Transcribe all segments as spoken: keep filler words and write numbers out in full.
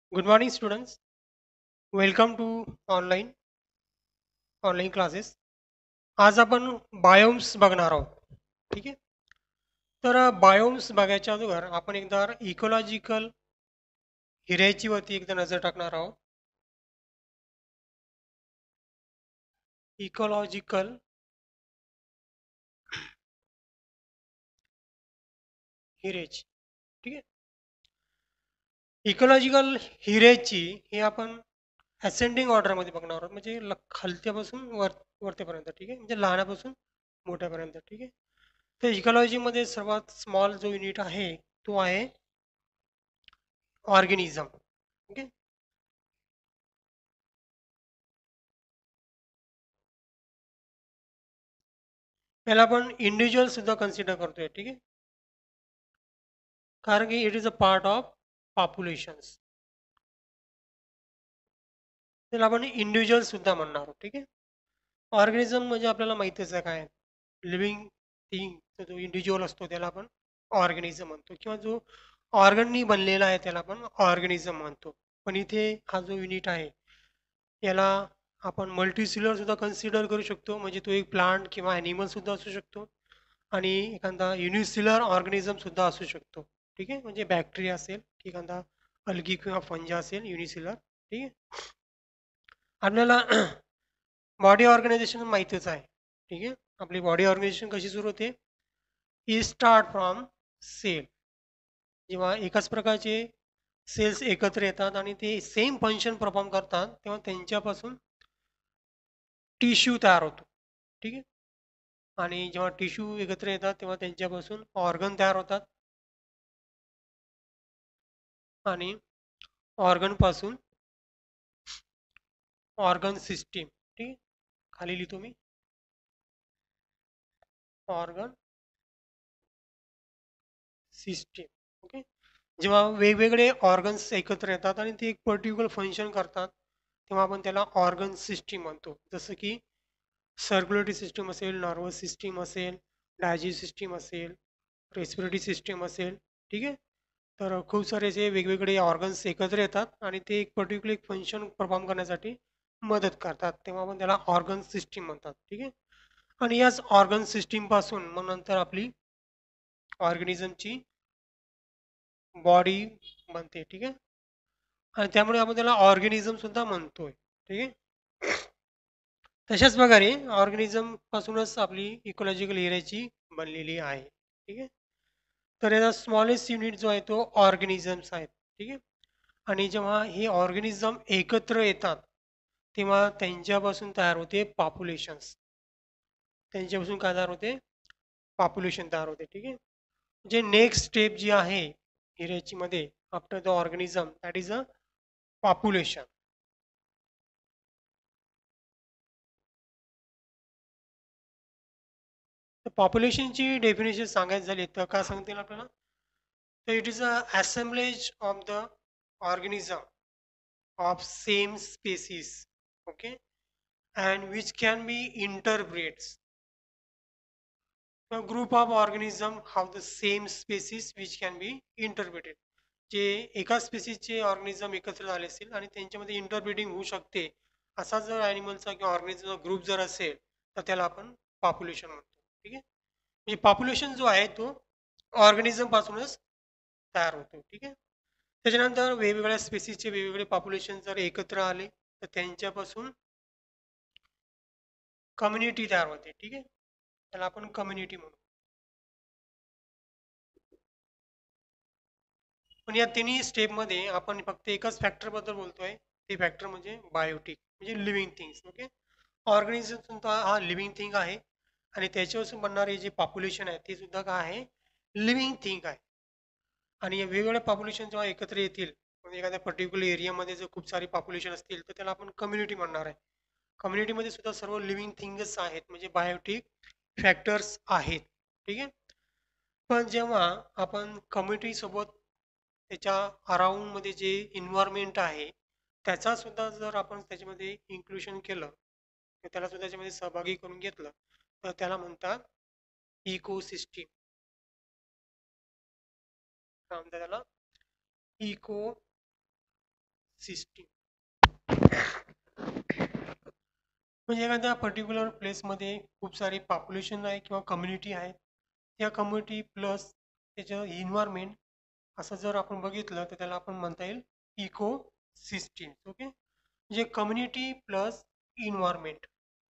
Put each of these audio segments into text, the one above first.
Good morning students. Welcome to online online classes. आज आपण biomes बघणार आहोत. ठीक आहे. तर बायोम्स बघायच्या अगोदर आपण एकदा इकोलॉजिकल हिऱ्याची वरती एकदा नजर टाकणार आहोत. इकोलॉजिकल हिरेची. ठीक आहे. इकोलॉजिकल हिरेची ही आपण असेंडिंग ऑर्डरमध्ये बघणार आहोत, म्हणजे ल- खालत्यापासून वर वरतेपर्यंत. ठीक आहे, म्हणजे लहानापासून मोठ्यापर्यंत. ठीक आहे. तर इकॉलॉजीमध्ये सर्वात स्मॉल जो युनिट आहे तो आहे ऑर्गेनिझम. ओके. याला आपण इंडिव्हिज्युअल सुद्धा कन्सिडर करतोय. ठीक आहे, कारण की it is a part of populations. त्याला आपण इंडिव्हिज्युअल सुद्धा म्हणणार आहोत. ठीक आहे. ऑर्गॅनिझम म्हणजे आपल्याला माहितीच आहे काय, लिव्हिंग थिंग. जो इंडिव्हिज्युअल असतो त्याला आपण ऑर्गॅनिझम म्हणतो, किंवा जो ऑर्गननी बनलेला आहे त्याला आपण ऑर्गॅनिझम म्हणतो. पण इथे हा जो युनिट आहे याला आपण मल्टीसिलर सुद्धा कन्सिडर करू शकतो, म्हणजे तो एक प्लांट किंवा ॲनिमल सुद्धा असू शकतो, आणि एखादा युनिसिलर ऑर्गॅनिझम सुद्धा असू शकतो. ठीक आहे, म्हणजे बॅक्टेरिया असेल, एखादा अल्गी किंवा फंजा असेल युनिसिलर. ठीक आहे. आपल्याला बॉडी ऑर्गनायझेशन माहितीच आहे. ठीक आहे. आपली बॉडी ऑर्गनायझेशन कशी सुरू होते? ई स्टार्ट फ्रॉम सेल. जेव्हा एकाच प्रकारचे सेल्स एकत्र येतात आणि ते सेम फंक्शन परफॉर्म करतात, तेव्हा त्यांच्यापासून टिश्यू तयार होतो. ठीक आहे. आणि जेव्हा टिश्यू एकत्र येतात तेव्हा त्यांच्यापासून ऑर्गन तयार होतात, आणि ऑर्गन पासून ऑर्गन सिस्टीम. ठीक आहे. खाली लिहितो मी, ऑर्गन सिस्टीम. ओके. जेव्हा वेगवेगळे ऑर्गन्स एकत्र येतात आणि ते एक पर्टिक्युलर फंक्शन करतात, तेव्हा आपण त्याला ऑर्गन सिस्टीम म्हणतो. जसं की सर्क्युलेटरी सिस्टीम असेल, नर्वस सिस्टीम असेल, डायजेस्ट सिस्टीम असेल, रेस्पिरेटरी सिस्टीम असेल. ठीक आहे. तर खूप सारे असे वेगवेगळे ऑर्गन्स एकत्र येतात आणि ते एक पर्टिक्युलर एक फंक्शन परफॉर्म करण्यासाठी मदत करतात, तेव्हा आपण त्याला ऑर्गन सिस्टीम म्हणतात. ठीक आहे. आणि याच ऑर्गन सिस्टीम पासून मग नंतर आपली ऑर्गॅनिझमची बॉडी बनते. ठीक आहे. आणि त्यामुळे आपण त्याला ऑर्गॅनिझम सुद्धा म्हणतोय. ठीक आहे. तशाच प्रकारे ऑर्गॅनिझम पासूनच आपली इकोलॉजिकल एरियाची बनलेली आहे. ठीक आहे. तर याचा स्मॉलेस्ट युनिट जो आहे तो ऑर्गॅनिझम्स आहेत. ठीक आहे. आणि जेव्हा हे ऑर्गॅनिझम एकत्र येतात तेव्हा त्यांच्यापासून तयार होते पॉप्युलेशन्स. त्यांच्यापासून काय तयार होते? पॉप्युलेशन तयार होते. ठीक आहे. जे नेक्स्ट स्टेप जी आहे हिरेची मध्ये, after the organism, that is a population. तर पॉप्युलेशनची डेफिनेशन सांगायची झाली तर काय सांगतील आपल्याला? तर it is a assemblage of the organism of same species. Okay. And which can be interbreeds. A group of organism have the same species which can be interbreeded. जे एका स्पेसीसचे ऑर्गॅनिझम एकत्र झाले असतील आणि त्यांच्यामध्ये इंटरब्रीडिंग होऊ शकते, असा जर ॲनिमलचा किंवा ऑर्गॅनिझमचा ग्रुप जर असेल तर त्याला आपण पॉप्युलेशन म्हणतो. ठीक आहे. म्हणजे पॉप्युलेशन जो आहे तो ऑर्गॅनिझम पासूनच तयार होतो. ठीक आहे. त्याच्यानंतर वेगवेगळ्या स्पेसीसचे वेगवेगळे पॉप्युलेशन जर एकत्र आले तर त्यांच्यापासून कम्युनिटी तयार होते. ठीक आहे. त्याला आपण कम्युनिटी म्हणू. पण या तिन्ही स्टेपमध्ये आपण फक्त एकाच फॅक्टरबद्दल बोलतोय. ते फॅक्टर म्हणजे बायोटिक, म्हणजे लिव्हिंग थिंग्स. ओके. ऑर्गॅनिझम सुद्धा हा लिव्हिंग थिंग आहे, आणि त्याच्यापासून बनणारे जे पॉप्युलेशन आहे ते सुद्धा काय आहे? लिव्हिंग थिंग आहे. आणि या वेगवेगळ्या पॉप्युलेशन जेव्हा एकत्र येतील, म्हणजे एखाद्या पर्टिक्युलर एरियामध्ये जर खूप सारी पॉप्युलेशन असतील तर त्याला आपण कम्युनिटी म्हणणार आहे. कम्युनिटीमध्ये सुद्धा सर्व लिव्हिंग थिंग्स आहेत, म्हणजे बायोटिक फॅक्टर्स आहेत. ठीक आहे. पण जेव्हा आपण कम्युनिटी सोबत त्याच्या अराउंडमध्ये जे इन्व्हायरमेंट आहे त्याचा सुद्धा जर आपण त्याच्यामध्ये इन्क्लुशन केलं, तर त्याला सुद्धा त्याच्यामध्ये सहभागी करून घेतलं, तर त्याला म्हणतात इकोसिस्टीम. काय म्हणतात त्याला? इको सिस्टीम म्हणजे एखाद्या पर्टिक्युलर प्लेसमध्ये खूप सारी पॉप्युलेशन आहे किंवा कम्युनिटी आहे. त्या कम्युनिटी प्लस त्याचं इन्व्हायरमेंट असं जर आपण बघितलं तर त्याला आपण म्हणता येईल इको सिस्टीम. ओके, म्हणजे कम्युनिटी प्लस इन्व्हायरमेंट.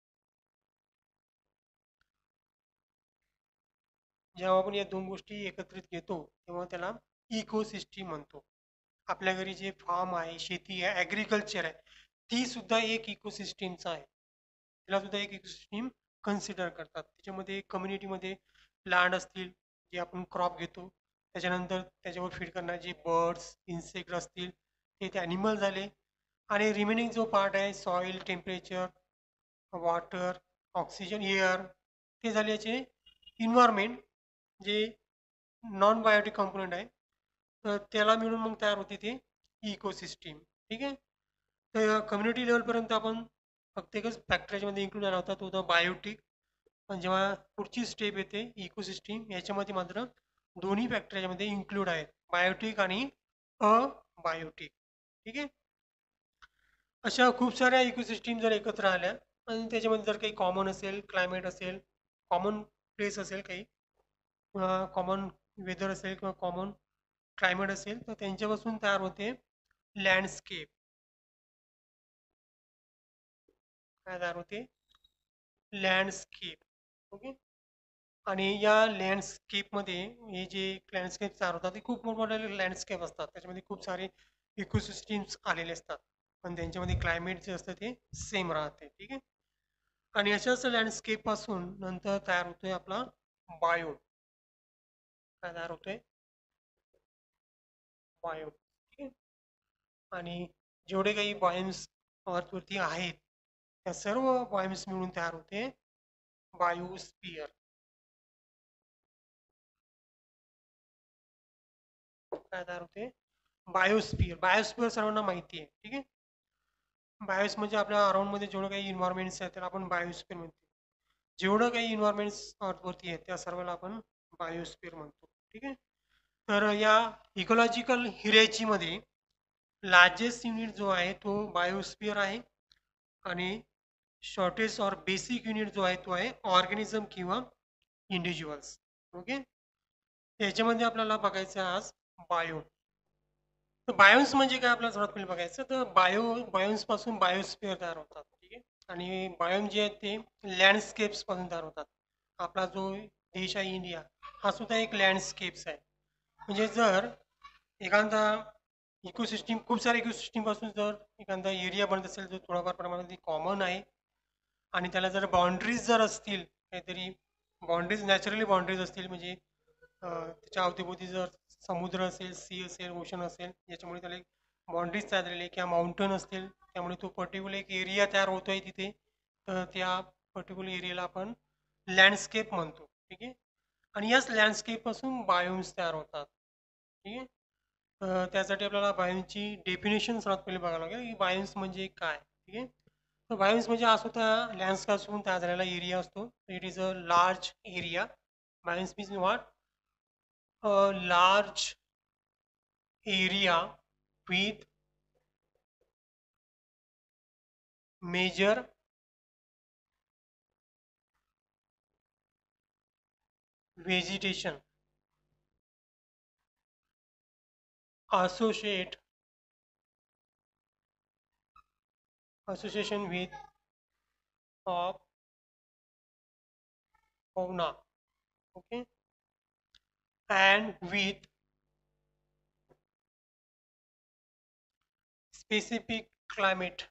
जेव्हा आपण या दोन गोष्टी एकत्रित घेतो तेव्हा त्याला इकोसिस्टीम म्हणतो. आपल्या घरी जे फार्म आहे, शेती आहे, ॲग्रिकल्चर आहे, ती सुद्धा एक इकोसिस्टीमचा आहे. तिला सुद्धा एक इकोसिस्टीम कन्सिडर करतात. त्याच्यामध्ये कम्युनिटीमध्ये प्लांट असतील जे आपण क्रॉप घेतो, त्याच्यानंतर त्याच्यावर फीड करणारे जे बर्ड्स इन्सेक्ट असतील ते ते ॲनिमल झाले, आणि रिमेनिंग जो पार्ट आहे soil, temperature, water, oxygen, air, ते झाले याचे इन्व्हायरमेंट जे नॉन बायोटिक कंपोनंट आहे. तर त्याला मिळून मग तयार होते ते इकोसिस्टीम. ठीक आहे. तर कम्युनिटी लेवलपर्यंत आपण फक्त एकच फॅक्टरीमध्ये इन्क्लूड झाला होता, तो होता बायोटिक. पण जेव्हा पुढची स्टेप येते इकोसिस्टीम, याच्यामध्ये मात्र दोन्ही फॅक्टर याच्यामध्ये इन्क्लूड आहेत, बायोटिक आणि अबायोटिक. ठीक आहे. अशा खूप साऱ्या इकोसिस्टीम जर एकत्र आल्या आणि त्याच्यामध्ये जर काही कॉमन असेल, क्लायमेट असेल, कॉमन प्लेस असेल, काही कॉमन वेदर असेल किंवा कॉमन क्लायमेट असेल, तर त्यांच्यापासून तयार होते लँडस्केप. काय तयार होते? लँडस्केप. ओके. आणि या लँडस्केपमध्ये हे जे लँडस्केप तयार होतात ते खूप मोठमोठे लँडस्केप असतात. त्याच्यामध्ये खूप सारे इकोसिस्टीम्स आलेले असतात, पण त्यांच्यामध्ये क्लायमेट जे असतं ते सेम राहते. ठीक आहे. आणि अशाच लँडस्केपपासून नंतर तयार होतोय आपला बायो. काय तयार होतोय? बायो. ठीक आहे. आणि जेवढे काही बायोम्स अर्थवरती आहेत त्या सर्व बायोम्स मिळून तयार होते बायोस्फिअर. काय तयार होते? बायोस्फिअर. बायोस्फिअर सर्वांना माहिती आहे. ठीक आहे. बायोस म्हणजे आपल्या अराउंडमध्ये जेवढं काही इन्व्हायरमेंट्स आहेत त्याला आपण बायोस्फिअर म्हणतो. जेवढं काही इन्व्हायरमेंट्स अर्थवरती आहेत त्या सर्वांना आपण बायोस्फिअर म्हणतो. ठीक आहे. तर या इकोलॉजिकल हिरेचीमध्ये लार्जेस्ट युनिट जो आहे तो बायोस्फिअर आहे, आणि शॉर्टेज और बेसिक युनिट जो आहे तो आहे ऑर्गॅनिझम किंवा इंडिव्हिज्युअल्स. ओके. याच्यामध्ये आपल्याला बघायचं आहे आज बायो. तर बायोन्स म्हणजे काय आपल्याला सर्वात पहिले बघायचं, तर बायो बायोन्स पासून बायोस्फिअर तयार होतात. ठीक आहे. आणि बायोम जे आहेत ते लँडस्केप्स पासून तयार होतात. आपला जो देश आहे इंडिया, हा सुद्धा एक लँडस्केप्स आहे. म्हणजे जर एखादा इकोसिस्टीम, खूप साऱ्या इकोसिस्टीम पासून जर एखादा एरिया बनत असेल जो थोडाफार प्रमाणात कॉमन आहे, आणि त्याला जर बाउंड्रीज जर असतील, काहीतरी बाउंड्रीज, नॅचरली बाउंड्रीज असतील, म्हणजे अं, त्याच्या अवतीभोवती जर समुद्र असेल, सी असेल, ओशन असेल, याच्यामुळे त्याला एक बाउंड्रीज तयार झालेली आहे, किंवा माउंटन असतील, त्यामुळे तो पर्टिक्युलर एक एरिया तयार होतोय तिथे, तर त्या पर्टिक्युलर एरियाला आपण लँडस्केप म्हणतो. ठीक आहे. आणि याच लँडस्केपपासून बायोम्स तयार होतात. ठीक आहे. अं, त्यासाठी आपल्याला बायोमची डेफिनेशन सर्वात पहिले बघावं लागेल की बायोम्स म्हणजे काय. ठीक आहे. तर बायोम्स म्हणजे हा स्वतः लँडस्केपपासून तयार झालेला एरिया असतो. It is a large area. Biomes means what? a large area with major vegetation associate association with of fauna. Okay. And with specific climate.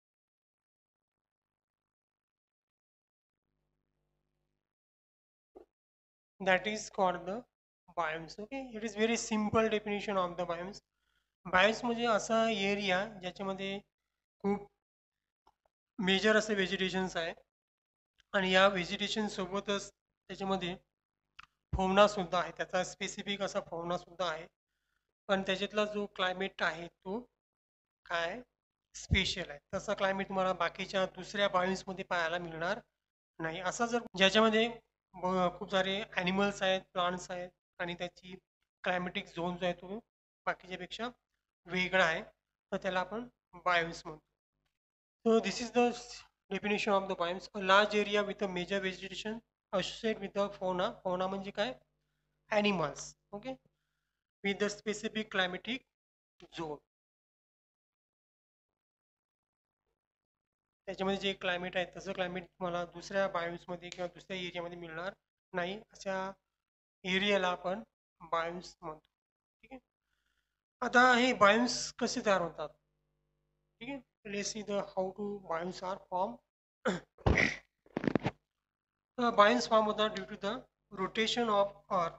That is called the biomes. Okay. It is very simple definition of the biomes. Biomes म्हणजे असा area ज्याच्यामध्ये खूप major असे व्हेजिटेशन्स आहे, आणि या vegetation सोबतच त्याच्यामध्ये फौना सुद्धा आहे, त्याचा स्पेसिफिक असा फौना सुद्धा आहे. पण त्याच्यातला जो क्लायमेट आहे तो काय स्पेशल आहे. तसा क्लायमेट तुम्हाला बाकीच्या दुसऱ्या बायोम्समध्ये पाहायला मिळणार नाही. असा जर ज्याच्यामध्ये ब- खूप सारे ॲनिमल्स आहेत, प्लांट्स आहेत, आणि त्याची क्लायमेटिक झोन जो आहे तो बाकीच्यापेक्षा वेगळा आहे, तर त्याला आपण बायोम्स म्हणतो. So this is the definition of the biomes. A large area with a major vegetation associated with the fauna. Fauna म्हणजे काय? Animals. Okay. With the specific climatic zone. त्याच्यामध्ये जे क्लायमेट आहे तसं क्लायमेट तुम्हाला दुसऱ्या बायोम्समध्ये किंवा दुसऱ्या एरियामध्ये मिळणार नाही. अशा एरियाला आपण बायोम्स म्हणतो. ठीक आहे. आता हे बायोम्स कसे तयार होतात? ठीक आहे. Let's see the how to biomes are form. बायोम्स फॉर्म होतात due to the rotation of earth.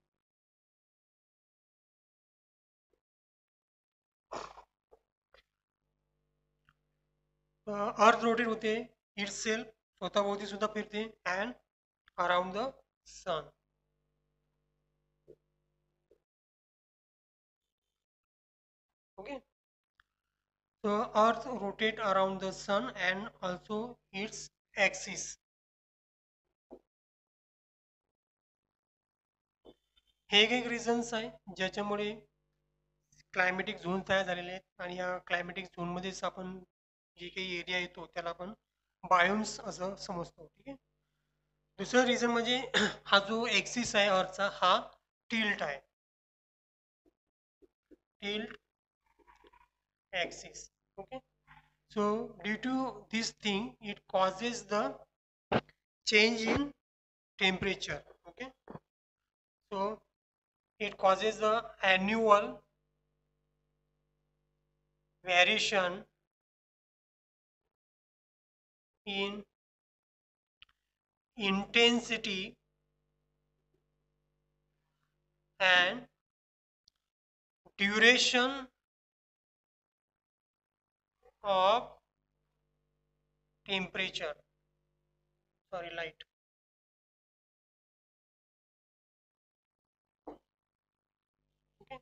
Earth rotate होते इट सेल्फ, स्वतःभोवती सुद्धा फिरते, and around the sun. Okay. So earth rotate around the sun and also its axis. हे एक एक reasons आहे ज्याच्यामुळे क्लायमेटिक झोन तयार झालेले आहेत आणि या क्लायमेटिक झोनमध्येच आपण जे काही एरिया येतो त्याला आपण बायोम्स असं समजतो. ठीक आहे. दुसरं रिझन म्हणजे हा जो एक्सिस आहे अर्थचा हा टिल्ट आहे. Tilt axis. Okay. So due to this thing it causes the change in temperature. Okay. So it causes the annual variation in intensity and duration of temperature. Sorry, light. Okay.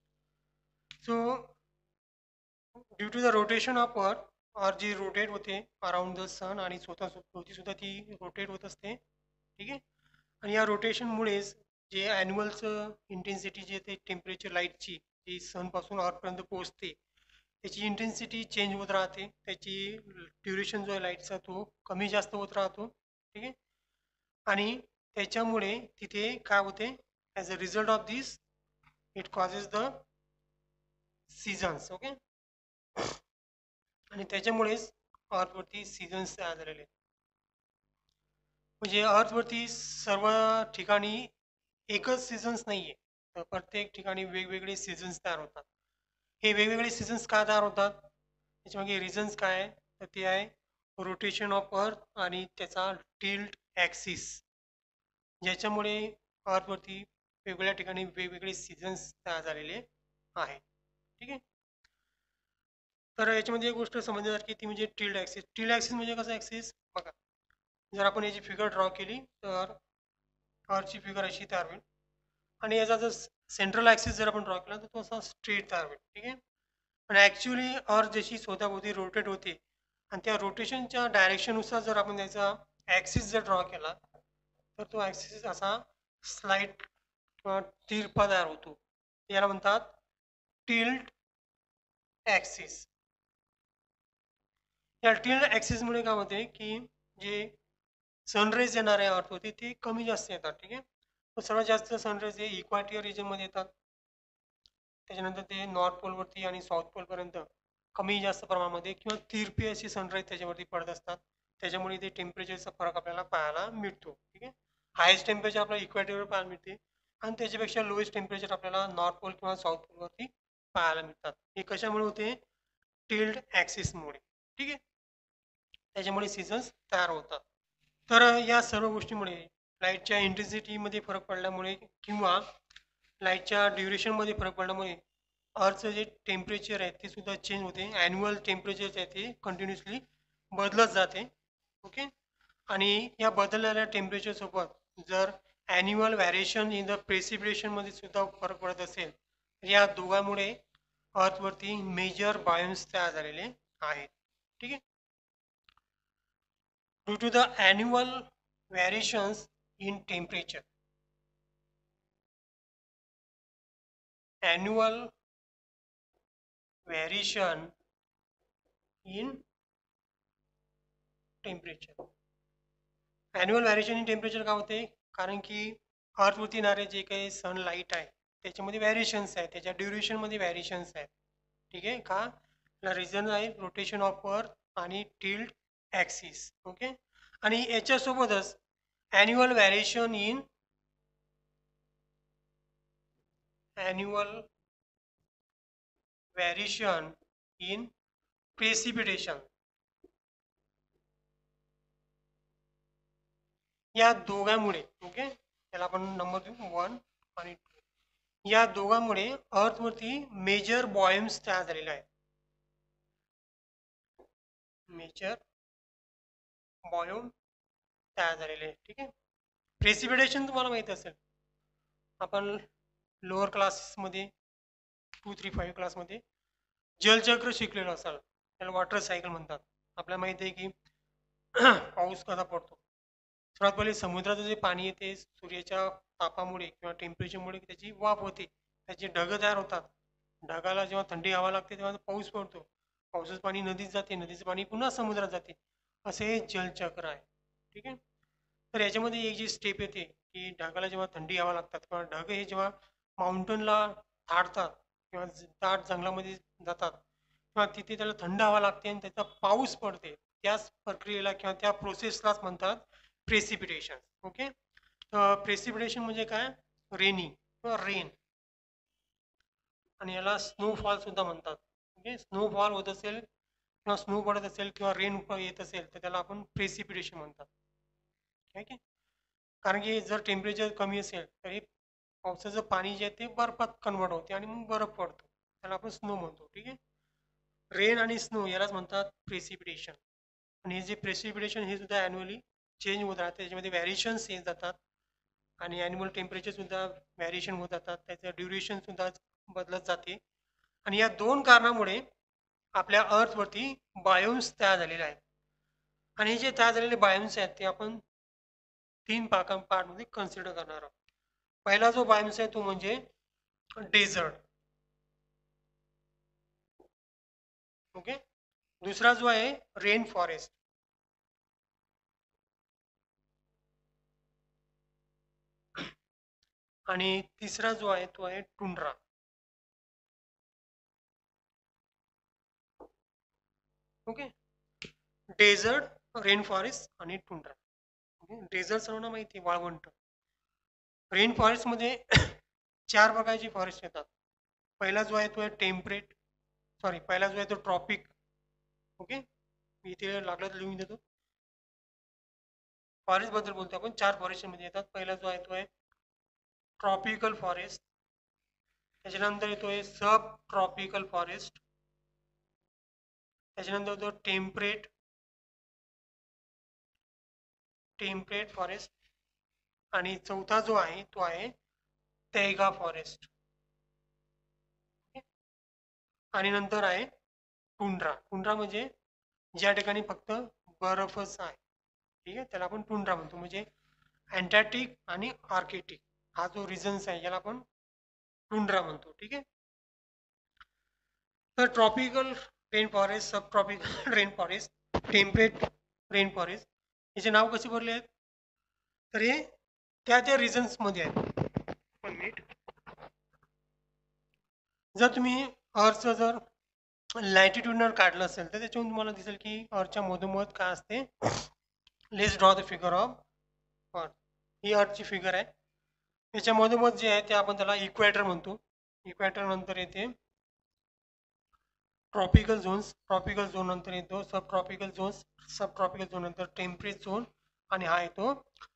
So due to the rotation of earth, or जी rotate होते around the sun आणि स्वतः भोवती सुद्धा ती rotate होत असते. ठीक आहे. आणि या रोटेशनमुळेच जे ॲन्युअलचं इंटेन्सिटी जे ते टेम्परेचर लाईटची जी सनपासून अर्थपर्यंत पोहोचते त्याची इंटेन्सिटी चेंज होत राहते. त्याची ड्युरेशन जो आहे लाईटचा तो कमी जास्त होत राहतो. ठीक आहे. आणि त्याच्यामुळे तिथे काय होते as a result of this it causes the seasons. Okay. आणि त्याच्यामुळेच अर्थवरती सीझन्स तयार झालेले आहेत. म्हणजे अर्थवरती सर्व ठिकाणी एकच सीझन्स नाही आहे, तर प्रत्येक ठिकाणी वेगवेगळे सीझन्स तयार होतात. हे वेगवेगळे सीझन्स का तयार होतात त्याच्यामागे रिझन्स काय आहे, तर ते आहे रोटेशन ऑफ अर्थ आणि त्याचा टिल्ट ॲक्सिस, ज्याच्यामुळे अर्थवरती वेगवेगळ्या ठिकाणी वेगवेगळे सीझन्स तयार झालेले आहेत. ठीक आहे. तर याच्यामध्ये एक गोष्ट समजण्यासारखी ती म्हणजे टिल्ट ॲक्सिस. टिल्ट ॲक्सिस म्हणजे कसं ॲक्सिस बघा, जर आपण याची फिगर ड्रॉ केली तर अर्थची फिगर अशी तयार होईल आणि याचा जर सेंट्रल ॲक्सिस जर आपण ड्रॉ केला तर तो असा स्ट्रेट तयार होईल. ठीक आहे. पण ॲक्च्युली अर्थ जशी स्वतःभोवती रोटेट होते आणि त्या रोटेशनच्या डायरेक्शननुसार जर आपण त्याचा ॲक्सिस जर ड्रॉ केला तर तो ॲक्सिस असा स्लाइट किंवा तिरपा तयार होतो. याला म्हणतात टिल्ट ॲक्सिस. या टिल्ट ॲक्सिसमुळे काय होते की जे सनरेज येणारे अर्थ होते ते कमी जास्त येतात. ठीक आहे. तर सर्वात जास्त सनरेज हे इक्वाटियर रिजनमध्ये येतात. त्याच्यानंतर ते नॉर्थ पोलवरती आणि साऊथ पोलपर्यंत कमी जास्त प्रमाणामध्ये किंवा तिरपी अशी सनराईज त्याच्यावरती पडत असतात. त्याच्यामुळे ते टेम्परेचरचा फरक आपल्याला पाहायला मिळतो. ठीक आहे. हायेस्ट टेम्परेचर आपल्याला इक्वेटरवर पाहायला मिळते आणि त्याच्यापेक्षा लोएस्ट टेम्परेचर आपल्याला नॉर्थ पोल किंवा साऊथ पोलवरती पाहायला मिळतात. हे कशामुळे होते? टिल्ट ॲक्सिसमुळे. ठीक आहे. त्याच्यामुळे सीझन्स तयार होतात. तर या सर्व गोष्टीमुळे लाईटच्या इंटेन्सिटीमध्ये फरक पडल्यामुळे किंवा लाईटच्या ड्युरेशनमध्ये फरक पडल्यामुळे अर्थचं जे टेम्परेचर आहे ते सुद्धा चेंज होते. ॲन्युअल टेम्परेचर जे आहे ते कंटिन्युअसली बदलत जाते. ओके. आणि या बदललेल्या टेम्परेचरसोबत जर ॲन्युअल व्हॅरिएशन इन द प्रेसिपिटेशनमध्ये सुद्धा फरक पडत असेल तर या दोघांमुळे अर्थवरती मेजर बायोम्स तयार झालेले आहेत. ठीक आहे. Due to the annual variations in temperature, annual variation in temperature. Annual variation in temperature का होते? कारण की अर्थवरती येणारे जे काही सनलाईट आहे त्याच्यामध्ये व्हेरिएशन्स आहेत, त्याच्या ड्युरेशनमध्ये व्हेरिएशन्स आहेत. ठीक आहे का? रिझन आहे रोटेशन ऑफ अर्थ आणि टिल्ट ॲक्सिस. ओके. आणि याच्यासोबतच annual variation in annual variation in precipitation, या दोघांमुळे, ओके, त्याला आपण नंबर देऊ वन आणि टू, या दोघांमुळे अर्थवरती मेजर बॉयम्स तयार झालेले आहेत. मेजर बॉयम तयार झालेले आहे. ठीक आहे. प्रेसिपिटेशन तुम्हाला माहिती असेल, आपण लोअर क्लासमध्ये टू थ्री फाईव्ह क्लासमध्ये जलचक्र शिकलेलो असाल, त्याला वॉटर सायकल म्हणतात. आपल्याला माहिती आहे की पाऊस कसा पडतो. सर्वात पहिले समुद्राचं जे पाणी येते सूर्याच्या तापामुळे किंवा टेम्परेचरमुळे त्याची वाफ होते, त्याचे ढग तयार होतात. ढगाला जेव्हा थंडी हवा लागते तेव्हा पाऊस पडतो, पावसाचं पाणी नदीत जाते, नदीचं पाणी पुन्हा समुद्रात जाते. असे हे जलचक्र आहे. ठीक आहे. तर याच्यामध्ये एक जी स्टेप येते की ढगाला जेव्हा थंडी हवा लागतात किंवा ढग हे जेव्हा माउंटनला थाडतात किंवा दाट जंगलामध्ये जातात किंवा तिथे त्याला थंड हवा लागते आणि त्याचा पाऊस पडते, त्याच प्रक्रियेला किंवा त्या प्रोसेसलाच म्हणतात प्रेसिपिटेशन. ओके. प्रेसिपिटेशन म्हणजे काय? रेनी किंवा रेन, आणि याला स्नोफॉल सुद्धा म्हणतात. ओके. स्नोफॉल होत असेल किंवा स्नो पडत असेल किंवा रेन येत असेल तर त्याला आपण प्रेसिपिटेशन म्हणतात. ठीक आहे. कारण की जर टेम्परेचर कमी असेल तर हे पावसाचं पाणी जे आहे ते बर्फात कन्वर्ट होते आणि मग बर्फ पडतो, त्याला आपण स्नो म्हणतो. ठीक आहे. रेन आणि स्नो यालाच म्हणतात प्रेसिपिटेशन. आणि हे जे प्रेसिपिटेशन हे सुद्धा ॲन्युअली चेंज होत राहते, त्याच्यामध्ये व्हॅरिएशन्स येत जातात आणि ॲन्युअल टेम्परेचर सुद्धा व्हॅरिएशन होत जातात, त्याचं ड्युरेशन सुद्धा बदलत जाते. आणि या दोन कारणामुळे आपल्या अर्थवरती बायोम्स तयार झालेले आहेत. आणि हे जे तयार झालेले बायोम्स आहेत ते आपण तीन पाका पार्टमध्ये कन्सिडर करणार आहोत. पहिला जो बायोम्स आहे तो म्हणजे डेझर्ट. ओके. दुसरा जो आहे रेन फॉरेस्ट, आणि तिसरा जो आहे तो आहे tundra. Okay. Desert, rain forest आणि टुंड्रा. डेझर्ट सर्वांना माहिती आहे, वाळवंट. रेन फॉरेस्टमध्ये चार प्रकारची फॉरेस्ट येतात. पहिला जो आहे तो आहे टेम्परेट, सॉरी पहिला जो आहे तो ट्रॉपिक. ओके. मी इथे लागलं तर लिहून देतो. फॉरेस्ट बद्दल बोलतो आपण, चार फॉरेस्ट मध्ये येतात. पहिला जो आहे तो आहे ट्रॉपिकल फॉरेस्ट, त्याच्यानंतर येतोय सब ट्रॉपिकल फॉरेस्ट, त्याच्यानंतर येतो टेम्परेट टेम्परेट फॉरेस्ट, आणि चौथा जो आहे तो आहे तैगा फॉरेस्ट. आणि नंतर आहे टुंड्रा. टुंड्रा म्हणजे ज्या ठिकाणी फक्त बर्फच आहे. ठीक आहे, त्याला आपण टुंड्रा म्हणतो. म्हणजे अँटार्क्टिक आणि आर्कटिक हा जो रिजन्स आहे याला आपण टुंड्रा म्हणतो. ठीक आहे. तर tropical rain forest, sub tropical rain forest, temperate rain forest, याचे नाव कसे भरले आहेत? तर हे त्या त्या रिजन्स मध्ये आहेत. One minute. जर तुम्ही अर्थचं जर लॅटिट्यूडनर काढलं असेल तर त्याच्यावरून तुम्हाला दिसेल की अर्थच्या मधोमध काय असते. Let's draw the figure of earth. ही अर्थची फिगर आहे. त्याच्या मधोमध जे आहे ते आपण त्याला इक्वेटर म्हणतो. इक्वेटर नंतर येते ट्रॉपिकल झोन्स, ट्रॉपिकल झोन नंतर येतो sub tropical zones, sub tropical zone नंतर टेम्परेट झोन, आणि हा येतो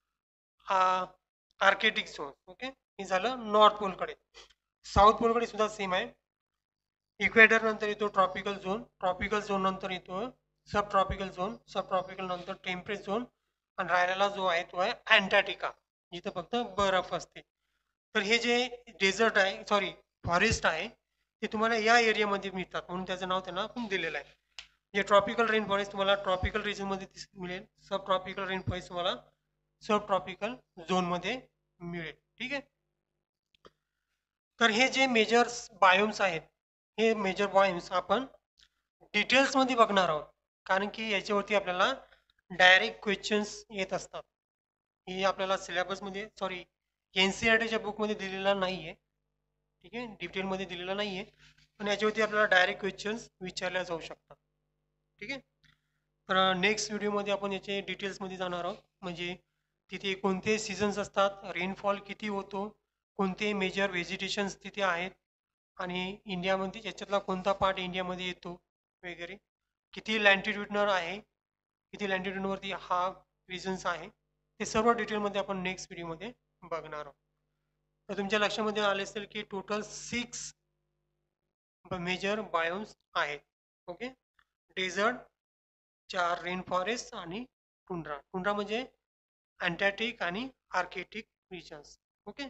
आर्कटिक झोन. ओके. हे झालं नॉर्थ पोलकडे. साऊथ पोलकडे सुद्धा सेम आहे. इक्वेटर नंतर येतो ट्रॉपिकल झोन, ट्रॉपिकल झोन नंतर येतो sub tropical zone, sub tropical नंतर टेम्परेट झोन, आणि राहिलेला जो आहे तो आहे अँटार्क्टिका, जिथं फक्त बर्फ असते. तर हे जे डेझर्ट आहे, सॉरी फॉरेस्ट आहे, ते तुम्हाला या एरियामध्ये मिळतात, म्हणून त्याचं नाव त्यांना पण दिलेलं आहे. जे ट्रॉपिकल रेन फॉरेस्ट तुम्हाला ट्रॉपिकल रिजनमध्ये मिळेल, सब ट्रॉपिकल रेन फॉरेस्ट तुम्हाला सब ट्रॉपिकल झोनमध्ये मिळेल. ठीक आहे. तर हे जे मेजर बायोम्स आहेत हे मेजर पॉईंट्स आपण डिटेल्समध्ये बघणार आहोत, कारण की याच्यावरती आपल्याला डायरेक्ट क्वेश्चन्स येत असतात. हे आपल्याला सिलेबसमध्ये, सॉरी, एन सी आर टीच्या बुकमध्ये दिलेला नाही आहे. ठीक आहे, डिटेलमध्ये दिलेला नाही आहे, पण याच्यावरती आपल्याला डायरेक्ट क्वेश्चन्स विचारल्या जाऊ शकतात. ठीक आहे. तर नेक्स्ट व्हिडिओमध्ये आपण याचे डिटेल्समध्ये जाणार आहोत, म्हणजे तिथे कोणते सीझन्स असतात, रेनफॉल किती होतो, कोणते मेजर व्हेजिटेशन्स तिथे आहेत, आणि इंडियामध्ये याच्यातला कोणता पार्ट इंडियामध्ये येतो वगैरे, किती लँटिट्यूडनर आहे, किती लँटिट्यूडवरती हा रिजन्स आहे, ते सर्व डिटेलमध्ये आपण नेक्स्ट व्हिडिओमध्ये बघणार आहोत. तर तुमच्या लक्षामध्ये आले असेल की total six major biomes okay. ओके. डेझर्ट, चार रेन फॉरेस्ट आणि टुंड्रा. टुंड्रा म्हणजे अँटार्क्टिक आणि आर्कटिक रिजन्स. ओके.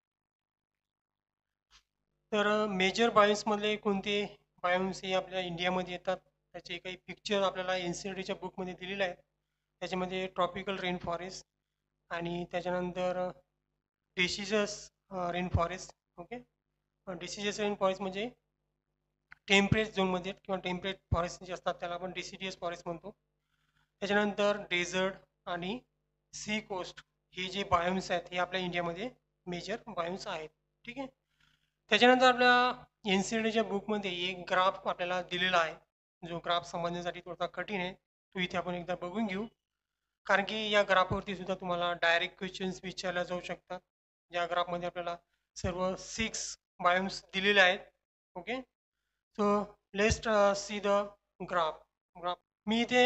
तर मेजर बायोम्समधले कोणते बायोम्स हे आपल्या इंडियामध्ये येतात, त्याचे काही पिक्चर आपल्याला एन सी आर टीच्या बुकमध्ये दिलेले आहेत. त्याच्यामध्ये ट्रॉपिकल रेन फॉरेस्ट आणि त्याच्यानंतर deciduous rain forest. Okay. Deciduous rain forest म्हणजे टेम्परेट झोनमध्ये किंवा टेम्परेट फॉरेस्ट जे असतात त्याला आपण डिसिडियस फॉरेस्ट म्हणतो. त्याच्यानंतर डेझर्ट आणि सी कोस्ट हे जे बायोम्स आहेत हे आपल्या इंडियामध्ये मेजर बायोम्स आहेत. ठीक आहे. त्याच्यानंतर आपल्या एन सी आर टीच्या बुकमध्ये एक ग्राफ आपल्याला दिलेला आहे, जो ग्राफ समजण्यासाठी थोडासा कठीण आहे, तो इथे आपण एकदा बघून घेऊ, कारण की या ग्राफवरती सुद्धा तुम्हाला डायरेक्ट क्वेश्चन्स विचारल्या जाऊ शकतात. या ग्राफमध्ये आपल्याला सर्व सिक्स बायोम्स दिलेले आहेत. Okay. So let's see the graph graph मी इथे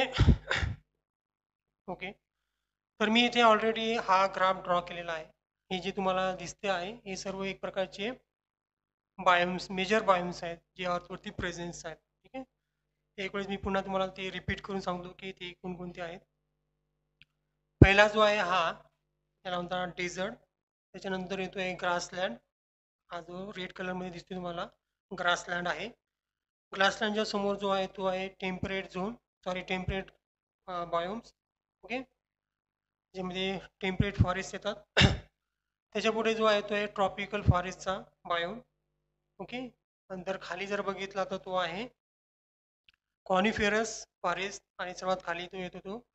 ओके. तर मी इथे ऑलरेडी हा ग्राफ ड्रॉ केलेला आहे. हे जे तुम्हाला दिसते आहे हे सर्व एक प्रकारचे बायोम्स, मेजर बायोम्स आहेत जे अर्थवरती प्रेझेन्स आहेत. ठीक आहे. एक वेळेस मी पुन्हा तुम्हाला ते रिपीट करून सांगतो की ते कोणकोणते आहेत. पहिला जो आहे हा, त्याला म्हणतात डेझर्ट. त्याच्यानंतर येतो आहे ग्रासलँड. हा जो रेड कलरमध्ये दिसतो तुम्हाला ग्रासलँड आहे. ग्रासलँडच्या समोर जो आहे तो आहे temperate zone, sorry temperate biomes. Okay. ज्यामध्ये टेम्परेट फॉरेस्ट येतात. त्याच्या पुढे जो आहे तो आहे ट्रॉपिकल फॉरेस्टचा बायोम. ओके. नंतर खाली जर बघितला तर तो आहे कॉनिफेरस फॉरेस्ट, आणि सर्वात खाली तो येतो तो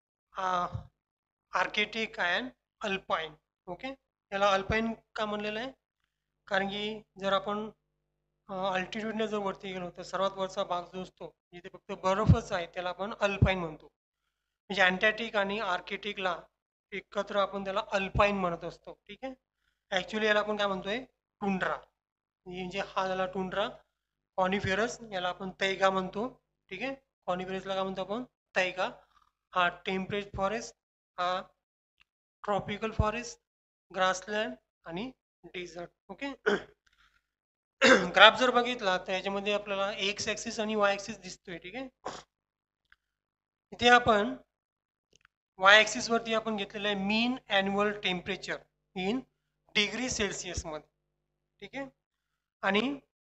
आर्केटिक अँड अल्पाईन. ओके. याला अल्पाईन का म्हणलेलं आहे, कारण की जर आपण अल्टिट्यूडने जर वरती गेलो तर सर्वात वरचा भाग जो असतो जिथे फक्त बर्फच आहे त्याला आपण अल्पाईन म्हणतो. म्हणजे अँटार्क्टिक आणि आर्कटिकला एकत्र आपण त्याला अल्पाईन म्हणत असतो. ठीक आहे. ॲक्च्युली याला आपण काय म्हणतोय, टुंड्रा. म्हणजे हा झाला टुंड्रा. कॉनिफेरस याला आपण तैगा म्हणतो. ठीक आहे. कॉनिफेरसला काय म्हणतो आपण, तैगा. हा टेम्परेट फॉरेस्ट, हा ट्रॉपिकल फॉरेस्ट, ग्रासलँड आणि डेझर्ट. ओके. ग्राफ जर बघितला तर याच्यामध्ये आपल्याला एक्स ॲक्सिस आणि वाय ॲक्सिस दिसतोय. ठीक आहे. इथे आपण वाय ॲक्सिस वरती आपण घेतलेलं आहे mean annual temperature in degree Celsius मध्ये. ठीक आहे. आणि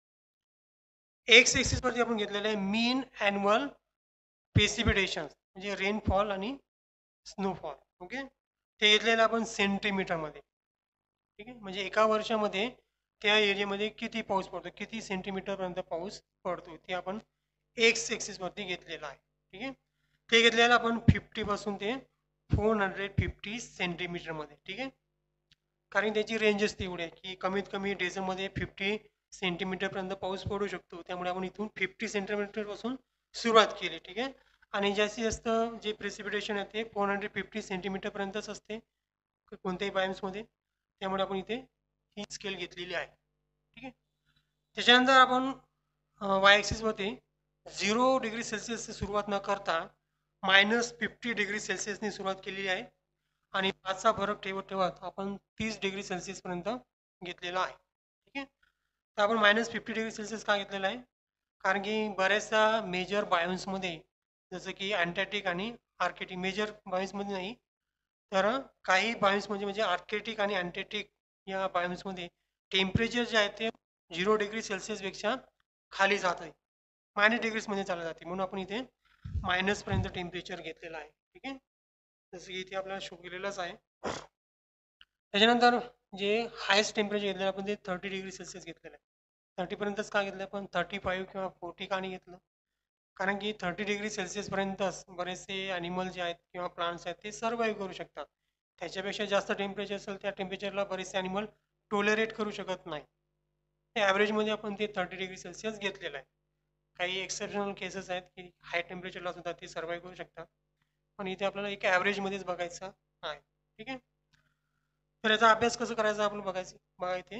एक्स ॲक्सिस वरती आपण घेतलेलं आहे मीन ॲन्युअल प्रेसिपिटेशन, म्हणजे रेनफॉल आणि स्नोफॉल. ओके. ते घेतलेलं आपण सेंटीमीटरमध्ये. ठीक आहे. म्हणजे एका वर्षामध्ये त्या एरियामध्ये किती पाऊस पडतो, किती सेंटीमीटरपर्यंत पाऊस पडतो, ते आपण एक्स ॲक्सिसवरती घेतलेलं आहे. ठीक आहे. ते घेतलेलं आपण फिफ्टीपासून ते फोर हंड्रेड फिफ्टी सेंटीमीटरमध्ये. ठीक आहे. कारण त्याची रेंजच तेवढी आहे की कमीत कमी डेझर्टमध्ये फिफ्टी सेंटीमीटरपर्यंत पाऊस पडू शकतो. त्यामुळे आपण इथून फिफ्टी सेंटीमीटरपासून सुरुवात केली. ठीक आहे. आणि जास्तीत जास्त जे प्रेसिपिटेशन आहे ते फोर हंड्रेड फिफ्टी सेंटीमीटरपर्यंतच असते कोणत्याही बायोम्समध्ये. त्यामुळे आपण इथे ही स्केल घेतलेली आहे. ठीक आहे. त्याच्यानंतर आपण वाय ॲक्सिसवरती झिरो डिग्री सेल्सिअसची सुरुवात न करता मायनस फिफ्टी डिग्री सेल्सिअसनी सुरुवात केलेली आहे, आणि पाचचा फरक ठेवत ठेवत आपण तीस डिग्री सेल्सिअसपर्यंत घेतलेला आहे. ठीक आहे. तर आपण मायनस फिफ्टी डिग्री सेल्सिअस का घेतलेला आहे, कारण की बऱ्याचशा मेजर बायोम्समध्ये जसं की अँटार्क्टिक आणि आर्कटिक, मेजर बायोम्समध्ये नाही तर काही बायोम्समध्ये म्हणजे आर्कटिक आणि अँटार्क्टिक या बायोम्समध्ये टेम्परेचर जे आहे ते झिरो डिग्री सेल्सिअसपेक्षा खाली जात आहे, मायनस डिग्रीजमध्ये चालत जाते. म्हणून आपण इथे मायनसपर्यंत टेम्परेचर घेतलेलं आहे. ठीक आहे. जसं की इथे आपल्याला शो केलेलंच आहे. त्याच्यानंतर जे हायेस्ट टेम्परेचर घेतलेलं आपण ते थर्टी डिग्री सेल्सिअस घेतलेलं आहे. थर्टीपर्यंतच का घेतलं, पण थर्टी फाईव्ह किंवा फोर्टी का नाही घेतलं? कारण की थर्टी डिग्री सेल्सिअसपर्यंतच बरेचसे ॲनिमल जे आहेत किंवा प्लांट्स आहेत ते सर्वाईव्ह करू शकतात. त्याच्यापेक्षा जास्त टेम्परेचर असेल त्या टेम्परेचरला बरेचसे ॲनिमल टोलरेट करू शकत नाही. ते ॲव्हरेजमध्ये आपण ते थर्टी डिग्री सेल्सिअस घेतलेलं आहे. काही एक्सेप्शनल केसेस आहेत की हाय टेम्परेचरला सुद्धा ते सर्वाईव्ह करू शकतात. पण इथे आपल्याला एक ॲव्हरेजमध्येच बघायचं आहे. ठीक आहे. तर याचा अभ्यास कसं करायचा आपण बघायचं बघा इथे.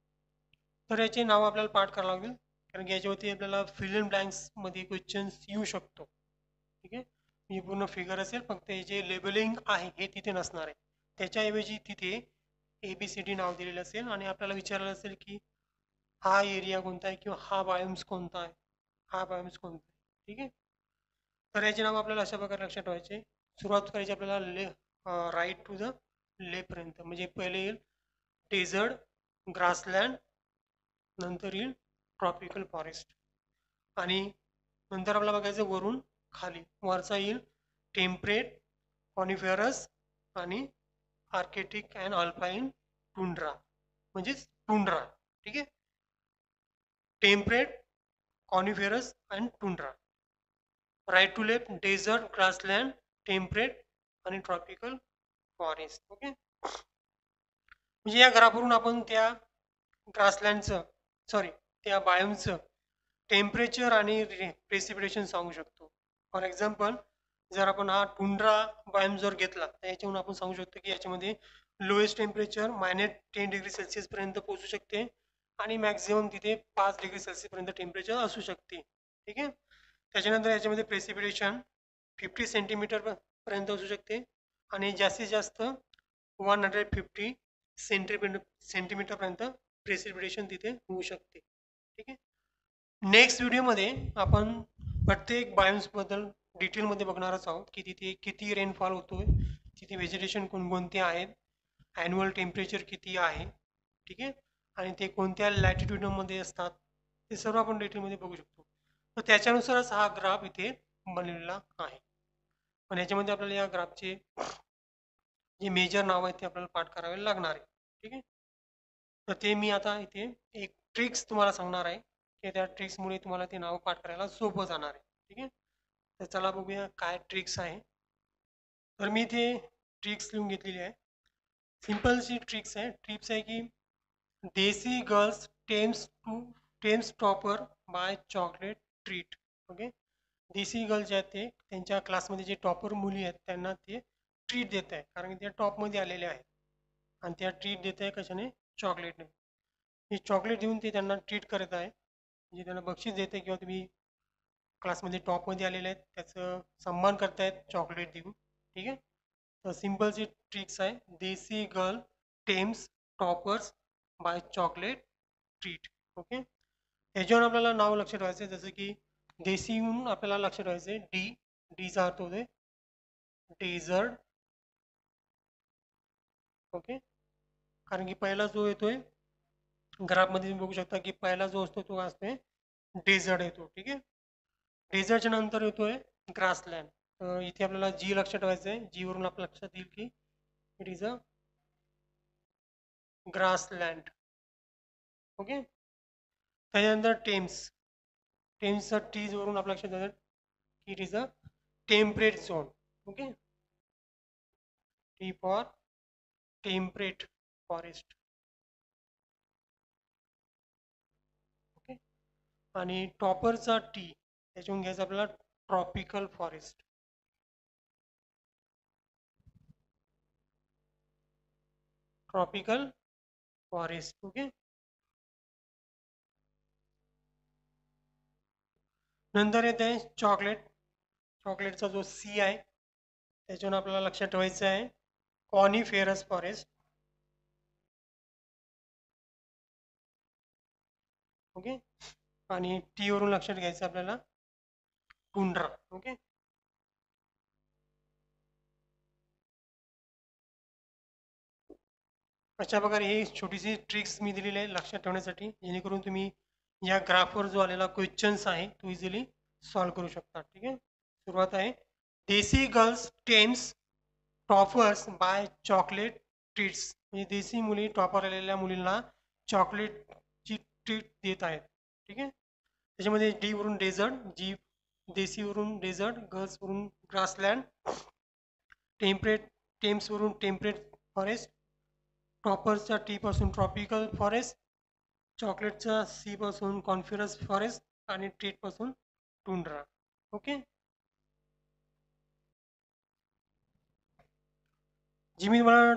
तर याचे नाव आपल्याला पाठ करावं लागेल, कारण की याच्यावरती आपल्याला फिल इन ब्लँक्समध्ये क्वेश्चन्स येऊ शकतो. ठीक आहे. ही पूर्ण फिगर असेल, फक्त हे जे लेबलिंग आहे हे तिथे नसणार आहे. त्याच्याऐवजी तिथे ए बी सी डी नाव दिलेलं असेल आणि आपल्याला विचारलं असेल की हा एरिया कोणता आहे किंवा हा बायोम्स कोणता आहे, हा बायोम्स कोणता आहे. ठीक आहे. तर याचे नाव आपल्याला अशा प्रकारे लक्षात ठेवायचे. सुरुवात करायची आपल्याला ले राईट टू द लेपर्यंत, म्हणजे पहिले येईल डेझर्ट, ग्रासलँड, नंतर येईल ट्रॉपिकल फॉरेस्ट, आणि नंतर आपल्याला बघायचं वरून खाली. वरचा येईल टेम्परेट, कॉनिफेरस आणि आर्केटिक अँड अल्पाईन टुंड्रा, म्हणजेच टुंड्रा. ठीक आहे. Temperate, coniferous and tundra. Right to left desert, grassland, temperate आणि ट्रॉपिकल फॉरेस्ट. ओके. म्हणजे या ग्राफवरून आपण त्या ग्रासलँडचं, सॉरी त्या बायोमचं टेम्परेचर आणि प्रेसिपिटेशन सांगू शकतो. फॉर एक्झाम्पल, जर आपण हा टुंड्रा बायोम जर घेतला तर याच्यावरून आपण सांगू शकतो की याच्यामध्ये lowest temperature minus ten degree सेल्सिअसपर्यंत पोहोचू शकते आणि मॅक्झिमम तिथे पाच डिग्री सेल्सिअसपर्यंत टेम्परेचर असू शकते. ठीक आहे. त्याच्यानंतर याच्यामध्ये प्रेसिपिटेशन फिफ्टी सेंटीमीटर पर्यंत असू शकते आणि जास्तीत जास्त वन हंड्रेड फिफ्टी सेंटीमीटर सेंटीमीटरपर्यंत प्रेसिपिटेशन तिथे होऊ शकते. ठीक आहे. नेक्स्ट व्हिडिओमध्ये आपण प्रत्येक बायोम्सबद्दल डिटेलमध्ये बघणारच आहोत की तिथे किती रेनफॉल होतोय, तिथे व्हेजिटेशन कोणकोणते आहेत, ॲन्युअल टेम्परेचर किती आहे. ठीक आहे. आणि ते कोणत्या लॅटिट्यूडमध्ये असतात ते सर्व आपण डिटेलमध्ये बघू शकतो. तर त्याच्यानुसारच हा ग्राफ इथे बनलेला आहे. पण याच्यामध्ये आपल्याला या ग्राफचे जे मेजर नाव आहेत ते आपल्याला पाठ करावे लागणार आहे. ठीक आहे. तर ते मी आता इथे एक ट्रिक्स तुम्हाला सांगणार आहे की त्या ट्रिक्समुळे तुम्हाला ते नाव पाठ करायला सोपं जाणार आहे. ठीक आहे. तर चला बघूया काय ट्रिक्स आहे. तर मी इथे ट्रिक्स लिहून घेतलेली आहे. सिंपलची ट्रिक्स आहे. ट्रिक्स आहे की desi girls Thames to Thames topper buy chocolate treat. Okay. Desi girls जे आहेत ते त्यांच्या क्लासमध्ये जे टॉपर मुली आहेत त्यांना ते ट्रीट देत आहे, कारण की त्या टॉपमध्ये आलेले आहेत आणि त्या ट्रीट देत आहे कशाने? चॉकलेटने. हे चॉकलेट देऊन ते त्यांना ट्रीट करत आहे, म्हणजे त्यांना बक्षीस देत आहे किंवा तुम्ही क्लासमध्ये टॉपमध्ये आलेले आहेत त्याचं सन्मान करतायत चॉकलेट देऊन. ठीक आहे. तर सिम्पलची ट्रिक्स आहे, desi girl Thames toppers buy chocolate treat. Okay. ह्याच्यावर आपल्याला नाव लक्षात ठेवायचं आहे, जसं की देसी म्हणून आपल्याला लक्षात ठेवायचं आहे डी, डीचा अर्थ होते डेझर्ट. ओके. कारण की पहिला जो येतोय ग्राफमध्ये तुम्ही बघू शकता की पहिला जो असतो तो असतोय डेझर्ट येतो. ठीक आहे. डेझर्टच्या नंतर येतोय ग्रासलँड. तर इथे आपल्याला जी लक्षात ठेवायचं आहे, जी वरून आपल्या लक्षात येईल की it is a grassland. Okay. त्याच्यानंतर टेम्स, टेम्सचा टी वरून आपल्या लक्षात येतं की it is a temperate zone. Okay. T for temperate forest. Okay. आणि टॉपरचा टी त्याच्याहून घ्यायचा आपल्याला tropical forest. Tropical forest. Okay. नंतर येते चॉकलेट. चॉकलेटचा जो सी आहे त्याच्यावरून आपल्याला लक्षात ठेवायचं आहे कॉनिफेरस फॉरेस्ट. ओके. आणि टी वरून लक्षात घ्यायचं आपल्याला टुंड्रा. ओके. अशा प्रकारे ही छोटीशी ट्रिक्स मी दिलेली आहे लक्षात ठेवण्यासाठी, जेणेकरून तुम्ही या ग्राफवर जो आलेला क्वेश्चन्स आहे तो इझिली सॉल्व्ह करू शकता. ठीक आहे. सुरुवात आहे, desi girls Thames toppers buy chocolate treats. म्हणजे देसी मुली टॉपर आलेल्या मुलींना चॉकलेटची ट्रीट देत आहेत. ठीक आहे. त्याच्यामध्ये डी वरून डेझर्ट, जी देसी वरून डेझर्ट, गर्ल्स वरून ग्रासलँड, टेम्परेट टेम्स वरून टेम्परेट फॉरेस्ट, टॉपरच्या टी पासून ट्रॉपिकल फॉरेस्ट, चॉकलेटच्या सी पासून कॉन्फिरस फॉरेस्ट आणि ट्रीट पासून टुंड्रा. ओके. जी मी मला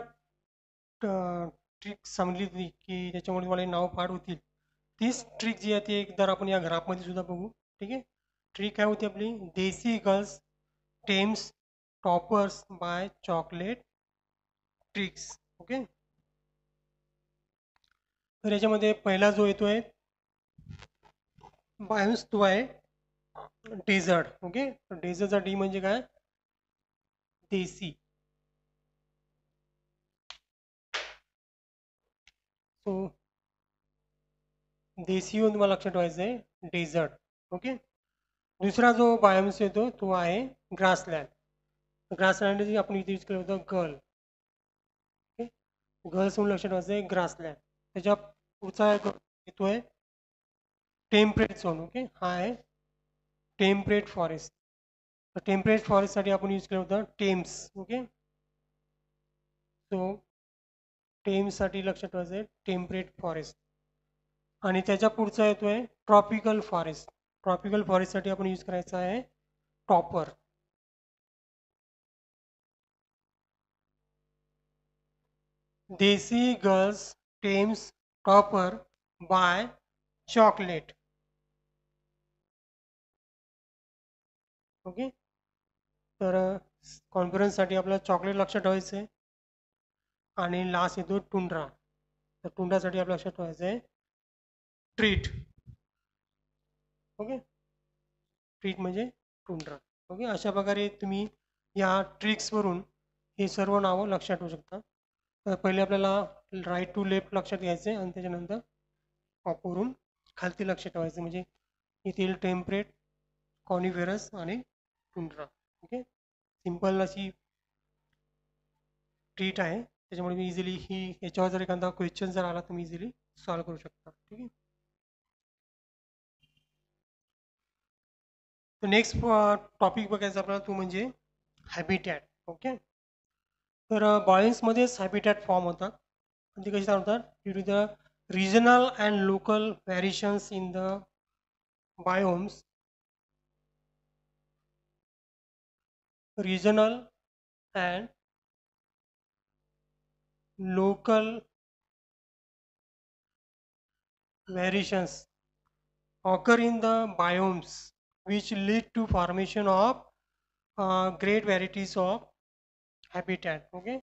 ट्रिक सांगली होती की त्याच्यामुळे मला नाव पाठ होतील, तीच ट्रिक जी आहे ती एकदा आपण या ग्राफमध्ये सुद्धा बघू. ठीक आहे. ट्रिक काय होती आपली, desi girls Thames toppers buy chocolate tricks. Okay. तर याच्यामध्ये पहिला जो येतोय बायोन्स तो आहे डेझर्ट. ओके. डेझर्टचा डी म्हणजे काय, देसी. सो देसी येऊन तुम्हाला लक्षात ठेवायचं आहे डेझर्ट. ओके. दुसरा जो बायोम्स येतो तो आहे ग्रासलँड. ग्रासलँड आपण इथे यूज केलं होतं गर्ल. ओके. गर्ल्स म्हणून लक्षात ठेवायचं आहे ग्रासलँड. त्याच्या पुढचा येतोय टेम्परेट झोन. ओके. हा आहे टेम्परेट फॉरेस्ट. टेम्परेट फॉरेस्टसाठी आपण यूज केलं होतं टेम्स. ओके. सो टेम्ससाठी लक्षात ठेवायचं आहे टेम्परेट फॉरेस्ट. आणि त्याच्या पुढचा येतोय ट्रॉपिकल फॉरेस्ट. ट्रॉपिकल फॉरेस्टसाठी आपण यूज करायचा आहे topper. Desi girls Thames topper buy chocolate. Okay. तर कॉन्फरन्ससाठी आपल्याला चॉकलेट लक्षात ठेवायचं आहे. आणि लास्ट येतो टुंड्रा. तर टुंड्रासाठी आपल्या लक्षात ठेवायचं आहे ट्रीट. ओके. ट्रीट म्हणजे टुंड्रा. ओके. अशा प्रकारे तुम्ही या ट्रिक्सवरून हे सर्व नावं लक्षात ठेवू शकता. तर पहिले आपल्याला राईट टू लेफ्ट लक्षात घ्यायचं आहे आणि त्याच्यानंतर टॉपवरून खालती लक्षात ठेवायचं, म्हणजे येथील टेम्परेट, कॉनिफेरस आणि टुंड्रा. ओके. सिंपल अशी ट्रीट आहे. त्याच्यामुळे मी इझिली ही याच्यावर जर एखादा क्वेश्चन जर आला तर मी इझिली सॉल्व्ह करू शकता. ठीक आहे. तर नेक्स्ट टॉपिक बघायचा आपल्याला तो म्हणजे हॅबिटॅट. ओके. तर बॉयन्समध्येच हॅबिटॅट फॉर्म होतात. आणि ते कसे होतात, due to the regional and local variations in the biomes. regional and local variations occur in the biomes which lead to formation of uh, great varieties of habitat. Okay.